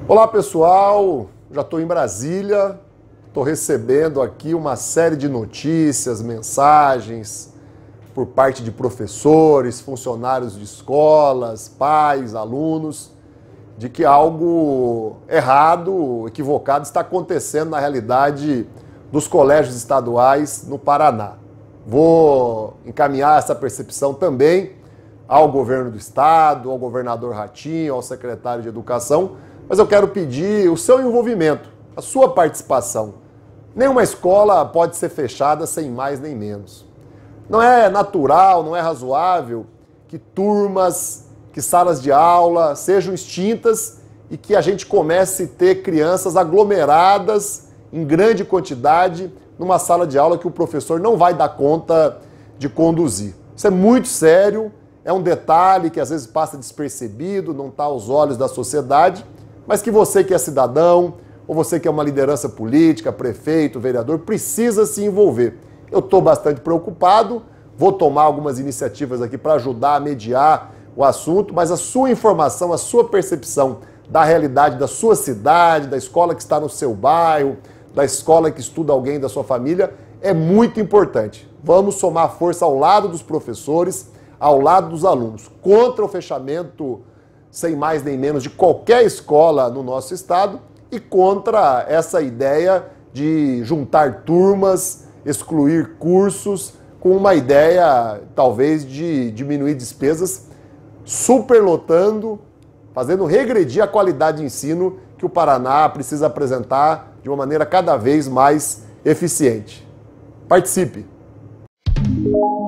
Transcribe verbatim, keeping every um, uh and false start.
Olá pessoal, já estou em Brasília, estou recebendo aqui uma série de notícias, mensagens por parte de professores, funcionários de escolas, pais, alunos, de que algo errado, equivocado está acontecendo na realidade dos colégios estaduais no Paraná. Vou encaminhar essa percepção também ao governo do estado, ao governador Ratinho, ao secretário de Educação, mas eu quero pedir o seu envolvimento, a sua participação. Nenhuma escola pode ser fechada sem mais nem menos. Não é natural, não é razoável que turmas, que salas de aula sejam extintas e que a gente comece a ter crianças aglomeradas em grande quantidade numa sala de aula que o professor não vai dar conta de conduzir. Isso é muito sério, é um detalhe que às vezes passa despercebido, não está aos olhos da sociedade, mas que você que é cidadão, ou você que é uma liderança política, prefeito, vereador, precisa se envolver. Eu estou bastante preocupado, vou tomar algumas iniciativas aqui para ajudar a mediar o assunto, mas a sua informação, a sua percepção da realidade da sua cidade, da escola que está no seu bairro, da escola que estuda alguém da sua família, é muito importante. Vamos somar força ao lado dos professores, ao lado dos alunos, contra o fechamento sem mais nem menos de qualquer escola no nosso estado e contra essa ideia de juntar turmas, excluir cursos, com uma ideia talvez de diminuir despesas, superlotando, fazendo regredir a qualidade de ensino que o Paraná precisa apresentar de uma maneira cada vez mais eficiente. Participe!